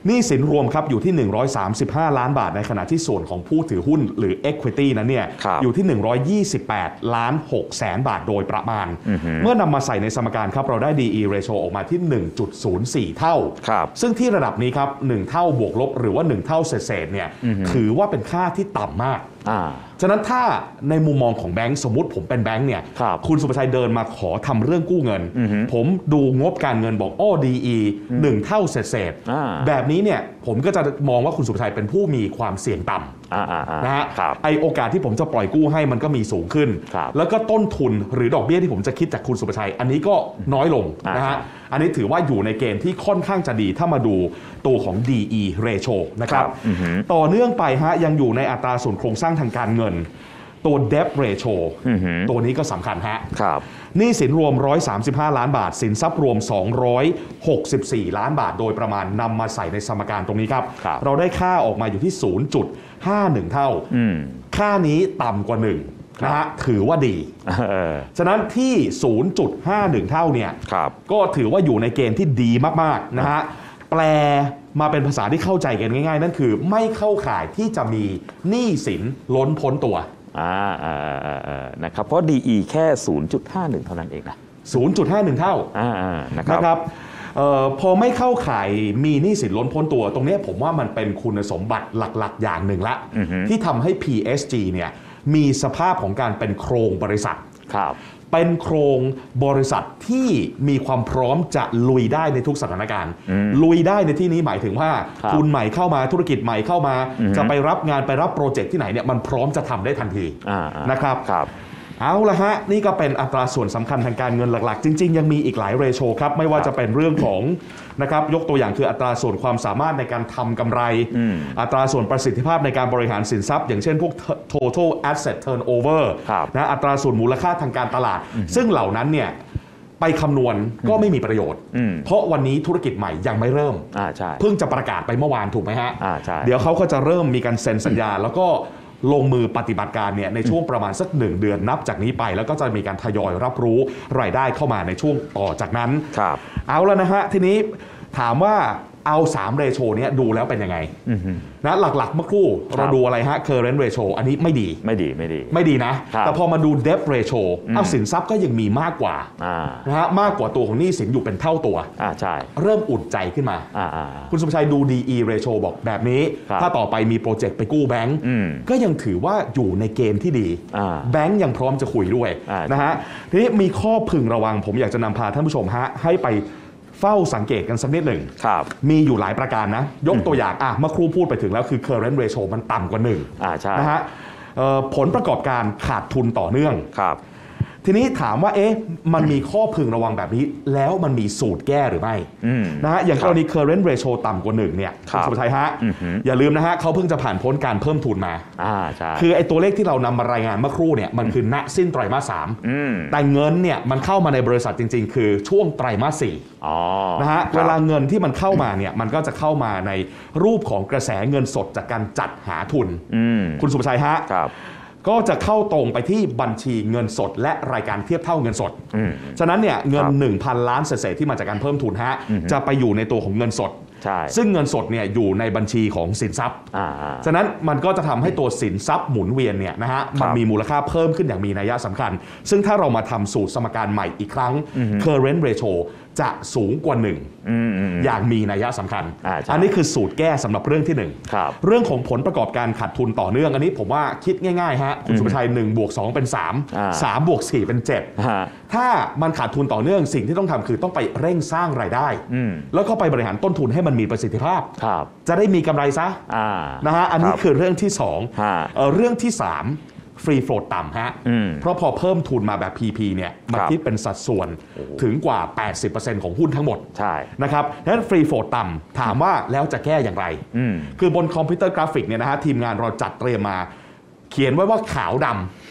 หนี้สินรวมครับอยู่ที่หนึ่งร้อยสามสิบห้าล้านบาทในขณะที่ส่วนของผู้ถือหุ้นหรือ Equity นั้นเนี่ยอยู่ที่หนึ่งร้อยยี่สิบแปดล้านหกแสนบาทโดยประมาณเมื่อนำมาใส่ในสมการครับเราได้ ดี อี ratio ออกมาที่ หนึ่งจุดศูนย์สี่ เท่าซึ่งที่ระดับนี้ครับหนึ่งเท่าบวกลบหรือว่าหนึ่งเท่าเศษๆเนี่ยถือว่าเป็นค่าที่ต่ำมากฉะนั้นถ้าในมุมมองของแบงก์สมมุติผมเป็นแบงก์เนี่ย ค, คุณสุภชัยเดินมาขอทำเรื่องกู้เงินผมดูงบการเงินบอกอ้อ ดี อี หนึ่งเท่าเศษๆแบบนี้เนี่ยผมก็จะมองว่าคุณสุภชัยเป็นผู้มีความเสี่ยงต่ำนะฮะไอโอกาสที่ผมจะปล่อยกู้ให้มันก็มีสูงขึ้นแล้วก็ต้นทุนหรือดอกเบี้ยที่ผมจะคิดจากคุณสุภชัยอันนี้ก็น้อยลงนะฮะอันนี้ถือว่าอยู่ในเกณฑ์ที่ค่อนข้างจะดีถ้ามาดูตัวของ ดี อี ratio นะครับต่อเนื่องไปฮะยังอยู่ในอัตราส่วนโครงสร้างทางการเงินตัว debt ratio ตัวนี้ก็สำคัญฮะหนี้สินรวมหนึ่งร้อยสามสิบห้าล้านบาทสินทรัพย์รวมสองร้อยหกสิบสี่ล้านบาทโดยประมาณนำมาใส่ในสมการตรงนี้ครับเราได้ค่าออกมาอยู่ที่ ศูนย์จุดห้าหนึ่ง เท่าค่านี้ต่ำกว่าหนึ่งนะฮะถือว่าดีฉะนั้นที่ ศูนย์จุดห้าหนึ่ง เท่าเนี่ยก็ถือว่าอยู่ในเกณฑ์ที่ดีมากๆนะฮะแปลมาเป็นภาษาที่เข้าใจกันง่ายๆนั่นคือไม่เข้าข่ายที่จะมีหนี้สินล้นพ้นตัวอ่าอ่าอ่านะครับเพราะ ดี อี แค่ ศูนย์จุดห้าหนึ่ง เท่านั้นเองนะศูนย์จุดห้าหนึ่ง เท่าอ่านะครับนะครับเอ่อพอไม่เข้าข่ายมีหนี้สินล้นพ้นตัวตรงนี้ผมว่ามันเป็นคุณสมบัติหลักๆอย่างหนึ่งละที่ทำให้ พี เอส จี เนี่ยมีสภาพของการเป็นโครงบริษัทครับเป็นโครงบริษัทที่มีความพร้อมจะลุยได้ในทุกสถานการณ์ลุยได้ในที่นี้หมายถึงว่าทุนใหม่เข้ามาธุรกิจใหม่เข้ามาจะไปรับงานไปรับโปรเจกต์ที่ไหนเนี่ยมันพร้อมจะทำได้ทันทีนะครับเอาละฮะนี่ก็เป็นอัตราส่วนสำคัญทางการเงินหลักๆจริงๆยังมีอีกหลายเรโชครับไม่ว่าจะเป็นเรื่องของนะครับยกตัวอย่างคืออัตราส่วนความสามารถในการทำกำไรอัตราส่วนประสิทธิภาพในการบริหารสินทรัพย์อย่างเช่นพวก total asset turnover นะอัตราส่วนมูลค่าทางการตลาดซึ่งเหล่านั้นเนี่ยไปคำนวณก็ไม่มีประโยชน์เพราะวันนี้ธุรกิจใหม่ยังไม่เริ่มเพิ่งจะประกาศไปเมื่อวานถูกไหมฮะเดี๋ยวเขาก็จะเริ่มมีการเซ็นสัญญาแล้วก็ลงมือปฏิบัติการเนี่ยในช่วงประมาณสักหนึ่งเดือนนับจากนี้ไปแล้วก็จะมีการทยอยรับรู้รายได้เข้ามาในช่วงต่อจากนั้นเอาแล้วนะฮะทีนี้ถามว่าเอาสามเรโชนี้ดูแล้วเป็นยังไงนะหลักๆเมื่อครู่เราดูอะไรฮะ current ratio อันนี้ไม่ดีไม่ดีไม่ดีไม่ดีนะแต่พอมาดู debt ratio เอาสินทรัพย์ก็ยังมีมากกว่านะฮะมากกว่าตัวของหนี้สินอยู่เป็นเท่าตัวอ่าใช่เริ่มอุ่นใจขึ้นมาคุณสุภชัยดู ดี อี ratio บอกแบบนี้ถ้าต่อไปมีโปรเจกต์ไปกู้แบงก์ก็ยังถือว่าอยู่ในเกณฑ์ที่ดีแบงก์ยังพร้อมจะคุยด้วยนะฮะทีนี้มีข้อพึงระวังผมอยากจะนำพาท่านผู้ชมฮะให้ไปเฝ้าสังเกตกันสักนิดหนึ่งมีอยู่หลายประการนะยกตัวอย่างอ่ะเมื่อครู่พูดไปถึงแล้วคือ current ratio มันต่ำกว่าหนึ่งนะฮะผลประกอบการขาดทุนต่อเนื่องทีนี้ถามว่าเอ๊ะมันมีข้อพึงระวังแบบนี้แล้วมันมีสูตรแก้หรือไม่นะฮะอย่างกรณี current ratio ต่ำกว่าหนึ่งเนี่ยคุณสุภชัยฮะอย่าลืมนะฮะเขาเพิ่งจะผ่านพ้นการเพิ่มทุนมาคือไอ้ตัวเลขที่เรานำมารายงานเมื่อครู่เนี่ยมันคือณสิ้นไตรมาสสามแต่เงินเนี่ยมันเข้ามาในบริษัทจริงๆคือช่วงไตรมาสสี่นะฮะเวลาเงินที่มันเข้ามาเนี่ยมันก็จะเข้ามาในรูปของกระแสเงินสดจากการจัดหาทุนคุณสุภชัยฮะก็จะเข้าตรงไปที่บัญชีเงินสดและรายการเทียบเท่าเงินสดฉะนั้นเนี่ยเงิน หนึ่งพัน ล้านเศษที่มาจากการเพิ่มทุนฮะจะไปอยู่ในตัวของเงินสดซึ่งเงินสดเนี่ยอยู่ในบัญชีของสินทรัพย์ฉะนั้นมันก็จะทำให้ตัวสินทรัพย์หมุนเวียนเนี่ยนะฮะมันมีมูลค่าเพิ่มขึ้นอย่างมีนัยสำคัญซึ่งถ้าเรามาทำสูตรสมการใหม่อีกครั้ง current ratio จะสูงกว่าหนึ่งอย่างมีนัยสำคัญ อ, อันนี้คือสูตรแก้สำหรับเรื่องที่หนึ่งเรื่องของผลประกอบการขาดทุนต่อเนื่องอันนี้ผมว่าคิดง่ายๆฮะคุณสุภชัยหนึ่งบวกสองเป็นสาม สามบวกสี่เป็นเจ็ดถ้ามันขาดทุนต่อเนื่องสิ่งที่ต้องทำคือต้องไปเร่งสร้างรายได้แล้วก็ไปบริหารต้นทุนให้มันมีประสิทธิภาพจะได้มีกำไรซะนะฮะอันนี้คือเรื่องที่สองเอ่อเรื่องที่สามฟรีโฟลตต่ำฮะเพราะพอเพิ่มทุนมาแบบ พี พี เนี่ยมันคิดเป็นสัดส่วนถึงกว่า แปดสิบเปอร์เซ็นต์ ของหุ้นทั้งหมดใช่นะครับดังนั้นฟรีโฟลตต่ำถามว่าแล้วจะแก้อย่างไรคือบนคอมพิวเตอร์กราฟิกเนี่ยนะฮะทีมงานเราจัดเตรียมมาเขียนไว้ว่าขาวด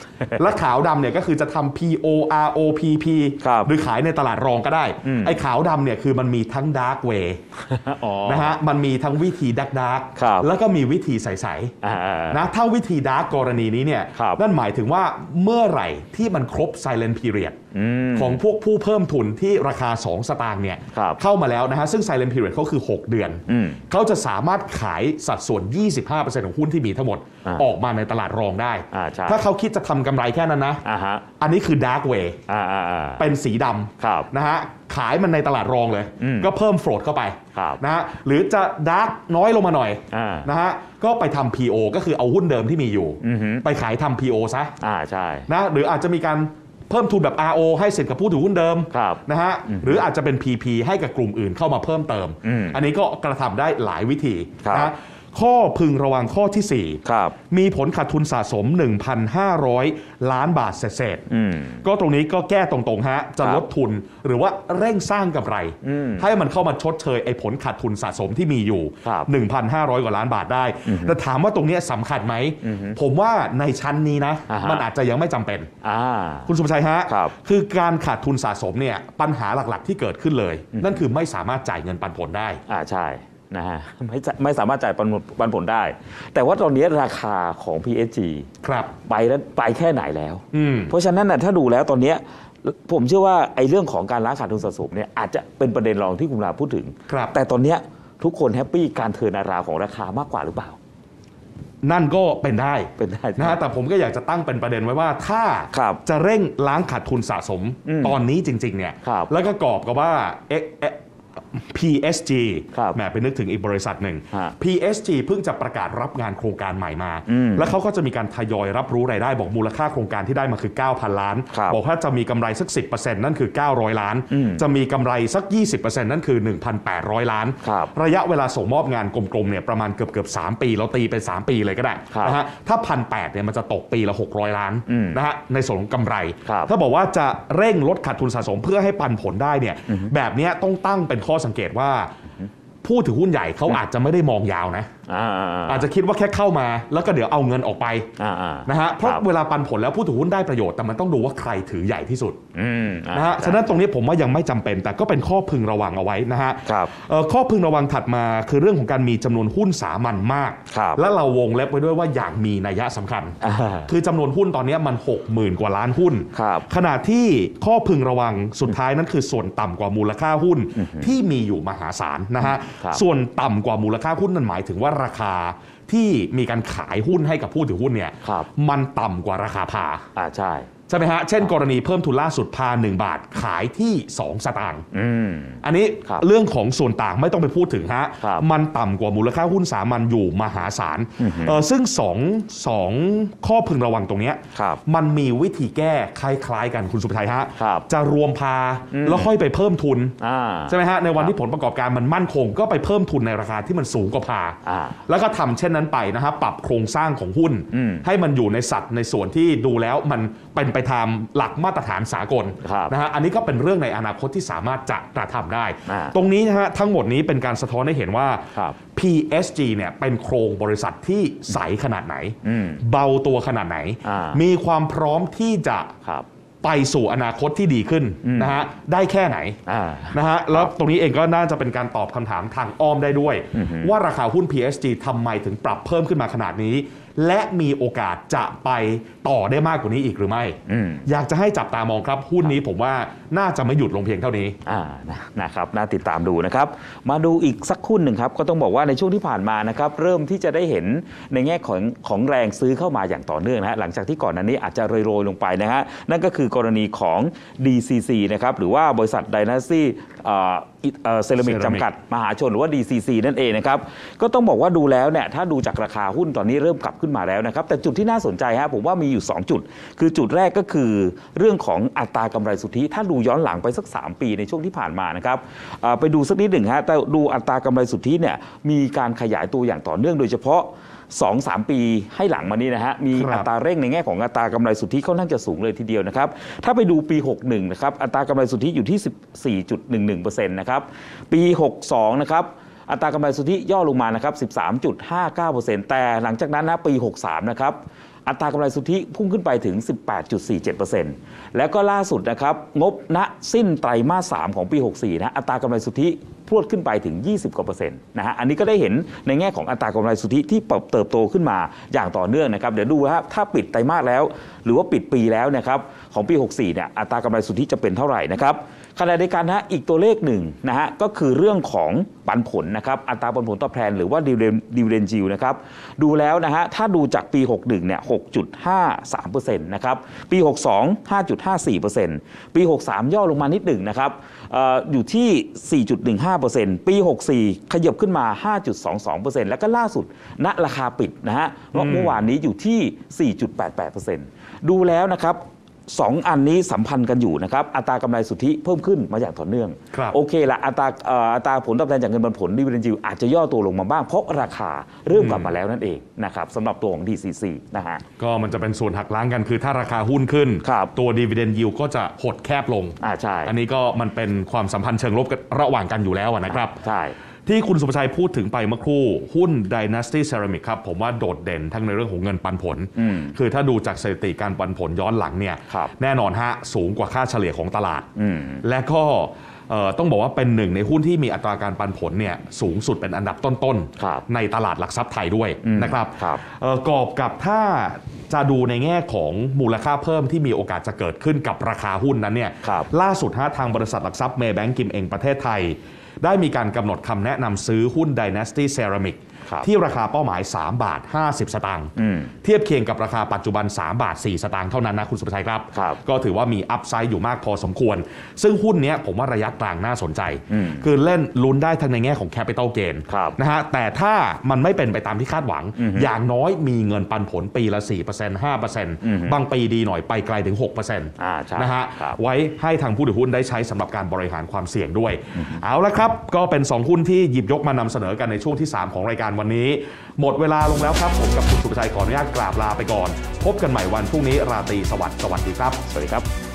และขาวดำเนี่ยก็คือจะทำ พี โอ อาร์ โอ พี พี หรือขายในตลาดรองก็ได้ไอ้ขาวดำเนี่ยคือมันมีทั้ง dark way นะฮะมันมีทั้งวิธีดักดักแล้วก็มีวิธีใสๆนะถ้าวิธีดาร์กกรณีนี้เนี่ยนั่นหมายถึงว่าเมื่อไหร่ที่มันครบ silent period ของพวกผู้เพิ่มทุนที่ราคาสองสตางค์เนี่ยเข้ามาแล้วนะฮะซึ่ง silent period เขาคือหกเดือนเขาจะสามารถขายสัดส่วน ยี่สิบห้าเปอร์เซ็นต์ ของหุ้นที่มีทั้งหมดออกมาในตลาดรองได้ถ้าเขาคิดจะทำกำไรแค่นั้นนะ อ, อันนี้คือ dark way เป็นสีดำนะฮะขายมันในตลาดรองเลยก็เพิ่มโฟลตเข้าไปนะฮะหรือจะ dark น้อยลงมาหน่อยนะฮะก็ไปทำ พี โอ ก็คือเอาหุ้นเดิมที่มีอยู่ไปขายทำ พี โอ ซะนะหรืออาจจะมีการเพิ่มทุนแบบ อาร์ โอ ให้สิทธิ์กับผู้ถือหุ้นเดิมนะฮะหรืออาจจะเป็น พี พี ให้กับกลุ่มอื่นเข้ามาเพิ่มเติมอันนี้ก็กระทำได้หลายวิธีนะข้อพึงระวังข้อที่สี่มีผลขาดทุนสะสม หนึ่งพันห้าร้อย ล้านบาทเศษๆก็ตรงนี้ก็แก้ตรงๆฮะจะลดทุนหรือว่าเร่งสร้างกำไรให้มันเข้ามาชดเชยไอ้ผลขาดทุนสะสมที่มีอยู่ หนึ่งพันห้าร้อย กว่าล้านบาทได้แต่ถามว่าตรงนี้สำคัญไหมผมว่าในชั้นนี้นะมันอาจจะยังไม่จำเป็นคุณสุภชัยฮะคือการขาดทุนสะสมเนี่ยปัญหาหลักๆที่เกิดขึ้นเลยนั่นคือไม่สามารถจ่ายเงินปันผลได้อ่าใช่นะฮะไม่ไม่สามารถจ่ายปันผลได้แต่ว่าตอนนี้ราคาของ พี เอส จีครับไปแล้วไปแค่ไหนแล้วเพราะฉะนั้นนะถ้าดูแล้วตอนนี้ผมเชื่อว่าไอ้เรื่องของการล้างขาดทุนสะสมเนี่ยอาจจะเป็นประเด็นรองที่คุณลาพูดถึงแต่ตอนนี้ทุกคนแฮปปี้การเทิร์นราของราคามากกว่าหรือเปล่านั่นก็เป็นได้เป็นได้นะฮะแต่ผมก็อยากจะตั้งเป็นประเด็นไว้ว่าถ้าจะเร่งล้างขาดทุนสะสมตอนนี้จริงๆเนี่ยแล้วก็กอบกับว่า พี เอส จี แหมไปนึกถึงอีกบริษัทหนึ่ง พี เอส จี เพิ่งจะประกาศรับงานโครงการใหม่มาแล้วเขาก็จะมีการทยอยรับรู้รายได้บอกมูลค่าโครงการที่ได้มาคือ เก้าพัน ล้านบอกว่าจะมีกำไรสัก สิบเปอร์เซ็นต์ นั่นคือเก้าร้อยล้านจะมีกำไรสัก ยี่สิบเปอร์เซ็นต์ นั่นคือ หนึ่งพันแปดร้อย ล้านระยะเวลาส่งมอบงานกลมๆเนี่ยประมาณเกือบๆสามปีเราตีเป็นสามปีเลยก็ได้นะฮะถ้า หนึ่งพันแปดร้อย เนี่ยมันจะตกปีละหกร้อยล้านนะฮะในส่วนของกำไรถ้าบอกว่าจะเร่งลดขาดทุนสะสมเพื่อให้ปันผลได้เนี่ยแบบนี้ต้องตั้งเป็นข้อสังเกตว่าผู้ถือหุ้นใหญ่เขาอาจจะไม่ได้มองยาวนะอาจจะคิดว่าแค่เข้ามาแล้วก็เดี๋ยวเอาเงินออกไปนะฮะเพราะเวลาปันผลแล้วผู้ถือหุ้นได้ประโยชน์แต่มันต้องดูว่าใครถือใหญ่ที่สุดนะฮะฉะนั้นตรงนี้ผมว่ายังไม่จำเป็นแต่ก็เป็นข้อพึงระวังเอาไว้นะฮะข้อพึงระวังถัดมาคือเรื่องของการมีจำนวนหุ้นสามัญมากและเราวงเล็บไว้ด้วยว่าอย่างมีนัยสำคัญคือจำนวนหุ้นตอนนี้มัน หกหมื่น กว่าล้านหุ้นขณะที่ข้อพึงระวังสุดท้ายนั้นคือส่วนต่ำกว่ามูลค่าหุ้นที่มีอยู่มหาศาลนะฮะส่วนต่ำกว่ามูลค่าหุ้นนั่นหมายถึงว่าราคาที่มีการขายหุ้นให้กับผู้ถือหุ้นเนี่ยมันต่ำกว่าราคาพาอ่าใช่ใช่ไหมฮะเช่นกรณีเพิ่มทุนล่าสุดพาหนึ่งบาทขายที่สองสตางค์อันนี้เรื่องของส่วนต่างไม่ต้องไปพูดถึงฮะมันต่ำกว่ามูลค่าหุ้นสามัญอยู่มหาศาลซึ่งสองสองข้อพึงระวังตรงนี้มันมีวิธีแก้คล้ายๆกันคุณสุภชัยฮะจะรวมพาแล้วค่อยไปเพิ่มทุนใช่ไหมฮะในวันที่ผลประกอบการมันมั่นคงก็ไปเพิ่มทุนในราคาที่มันสูงกว่าพาแล้วก็ทำเช่นนั้นไปนะฮะปรับโครงสร้างของหุ้นให้มันอยู่ในสัดในส่วนที่ดูแล้วมันเป็นไปตามหลักมาตรฐานสากลนะฮะอันนี้ก็เป็นเรื่องในอนาคตที่สามารถจะกระทำได้ตรงนี้นะฮะทั้งหมดนี้เป็นการสะท้อนให้เห็นว่า พี เอส จี เนี่ยเป็นโครงบริษัทที่ใสขนาดไหนเบาตัวขนาดไหนมีความพร้อมที่จะไปสู่อนาคตที่ดีขึ้นนะฮะได้แค่ไหนนะฮะแล้วตรงนี้เองก็น่าจะเป็นการตอบคำถามทางอ้อมได้ด้วยว่าราคาหุ้น พี เอส จี ทำไมถึงปรับเพิ่มขึ้นมาขนาดนี้และมีโอกาสจะไปต่อได้มากกว่านี้อีกหรือไม่อยากจะให้จับตามองครับหุ้นนี้ผมว่าน่าจะไม่หยุดลงเพียงเท่านี้อ่านะครับน่าติดตามดูนะครับมาดูอีกสักหุ้นหนึ่งครับก็ต้องบอกว่าในช่วงที่ผ่านมานะครับเริ่มที่จะได้เห็นในแง่ของของแรงซื้อเข้ามาอย่างต่อเนื่องนะฮะหลังจากที่ก่อนหน้านี้อาจจะโรยๆลงไปนะฮะนั่นก็คือกรณีของ ดี ซี ซี นะครับหรือว่าบริษัท Dynasty เซรามิกจำกัดมหาชนหรือว่า ดี ซี ซี นั่นเองนะครับก็ต้องบอกว่าดูแล้วเนี่ยถ้าดูจากราคาหุ้นตอนนี้เริ่มกลับขึ้นมาแล้วนะครับแต่จุดที่น่าสนใจฮะผมว่ามีอยู่สองจุดคือจุดแรกก็คือเรื่องของอัตรากำไรสุทธิถ้าดูย้อนหลังไปสักสามปีในช่วงที่ผ่านมานะครับไปดูสักนิดหนึ่งฮะแต่ดูอัตรากำไรสุทธิเนี่ยมีการขยายตัวอย่างต่อเนื่องโดยเฉพาะ สองถึงสาม ปีให้หลังมานี้นะฮะมีอัตราเร่งในแง่ของอัตรากำไรสุทธิค่อนข้างจะสูงเลยทีเดียวนะครับถ้าไปดูปีหกสิบเอ็ดนะครับอัตรากำไรสุทธิอยู่ที่ สิบสี่จุดหนึ่งหนึ่งเปอร์เซ็นต์ นะครับปีหกสิบสองนะครับอัตรากำไรสุทธิย่อลงมานะครับ สิบสามจุดห้าเก้าเปอร์เซ็นต์ แต่หลังจากนั้นนะปีหกสิบสามนะครับอัตรากำไรสุทธิพุ่งขึ้นไปถึง สิบแปดจุดสี่เจ็ดเปอร์เซ็นต์ แล้วก็ล่าสุดนะครับงบณสิ้นไตรมาสสามของปีหกสิบสี่นะอัตรากำไรสุทธิพรวดขึ้นไปถึงยี่สิบกว่าเปอร์เซ็นต์นะฮะอันนี้ก็ได้เห็นในแง่ของอัตรากำไรสุทธิที่เติบโตขึ้นมาอย่างต่อเนื่องนะครับเดี๋ยวดูว่าถ้าปิดไตรมาสแล้วหรือว่าปิดปีแล้วนะครับของปีหกสิบสี่เนี่ยอัตรากำไรสุทธิจะเป็นเท่าไหร่นะครับขณะเดียวกันนะอีกตัวเลขหนึ่งนะฮะก็คือเรื่องของปันผลนะครับอัตราปันผลตอบแทนหรือว่า dividend yield นะครับดูแล้วนะฮะถ้าดูจากปีหกสิบเอ็ดเนี่ย หกจุดห้าสามเปอร์เซ็นต์ นะครับปีหกสิบสอง ห้าจุดห้าสี่เปอร์เซ็นต์ ปีหกสิบสามย่อลงมานิดหนึ่งนะครับ อ, ออยู่ที่ สี่จุดหนึ่งห้าเปอร์เซ็นต์ ปีหกสิบสี่ขยับขึ้นมา ห้าจุดสองสองเปอร์เซ็นต์ แล้วก็ล่าสุดณราคาปิดนะฮะเมื่อวานนี้อยู่ที่ สี่จุดแปดแปดเปอร์เซ็นต์ ดูแล้วนะครับสองอันนี้สัมพันธ์กันอยู่นะครับอัตรากำไรสุทธิเพิ่มขึ้นมาอย่างต่อเนื่องโอเคละอัตราอัตราผลตอบแทนจากเงินปันผล dividend yield อาจจะย่อตัวลงมาบ้างเพราะราคาเริ่มกลับมาแล้วนั่นเองนะครับสำหรับตัวของ ดี ซี ซี นะฮะก็มันจะเป็นส่วนหักล้างกันคือถ้าราคาหุ้นขึ้นตัว dividend yield ก็จะหดแคบลงอ่าใช่อันนี้ก็มันเป็นความสัมพันธ์เชิงลบระหว่างกันอยู่แล้วนะครับใช่ที่คุณสุภชัยพูดถึงไปเมื่อครู่หุ้น Dynasty Ceramic ครับผมว่าโดดเด่นทั้งในเรื่องของเงินปันผลคือถ้าดูจากสถิติการปันผลย้อนหลังเนี่ยแน่นอนฮะสูงกว่าค่าเฉลี่ยของตลาดและก็ต้องบอกว่าเป็นหนึ่งในหุ้นที่มีอัตราการปันผลเนี่ยสูงสุดเป็นอันดับต้นๆในตลาดหลักทรัพย์ไทยด้วยนะครับกอบกับถ้าจะดูในแง่ของมูลค่าเพิ่มที่มีโอกาสจะเกิดขึ้นกับราคาหุ้นนั้นเนี่ยล่าสุดฮะทางบริษัทหลักทรัพย์เมย์แบงก์กิมเองประเทศไทยได้มีการกำหนดคำแนะนำซื้อหุ้น Dynasty Ceramic ที่ราคาเป้าหมายสามบาทห้าสิบสตางค์เทียบเคียงกับราคาปัจจุบันสามบาทสี่สตางค์เท่านั้นนะคุณสุภชัยครับก็ถือว่ามีอัพไซด์อยู่มากพอสมควรซึ่งหุ้นนี้ผมว่าระยะกลางน่าสนใจคือเล่นลุ้นได้ทั้งในแง่ของ Capital Gain นะฮะแต่ถ้ามันไม่เป็นไปตามที่คาดหวังอย่างน้อยมีเงินปันผลปีละ สี่เปอร์เซ็นต์ ห้าเปอร์เซ็นต์ บางปีดีหน่อยไปไกลถึง หกเปอร์เซ็นต์ นะฮะไว้ให้ทางผู้ถือหุ้นได้ใช้สำหรับการบริหารความเสี่ยงด้วยเอาละครับก็เป็นสองหุ้นที่หยิบยกมานำเสนอกันในช่วงที่สามของรายการวันนี้หมดเวลาลงแล้วครับผมกับคุณสุภชัยขออนุญาตกราบลาไปก่อนพบกันใหม่วันพรุ่งนี้ราตรีสวัสดิ์สวัสดีครับสวัสดีครับ